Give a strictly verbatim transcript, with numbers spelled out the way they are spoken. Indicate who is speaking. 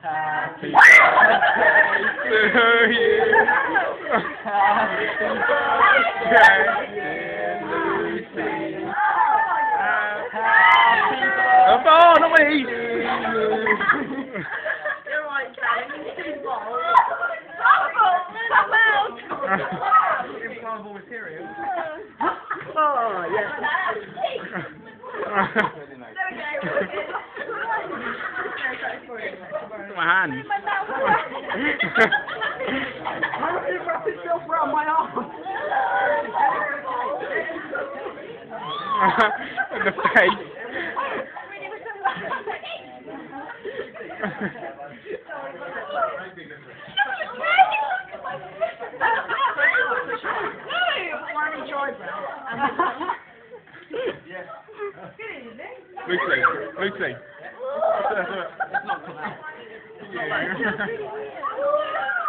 Speaker 1: Happy birthday to you. Happy birthday, dear Lucy. Happy birthday. Oh, not me.
Speaker 2: You're right, James.
Speaker 1: Implantable material.
Speaker 2: Oh, yes.
Speaker 1: My hand.
Speaker 2: Why don't you wrap yourself around my arm?
Speaker 1: In the face. Lucy, Lucy. It's not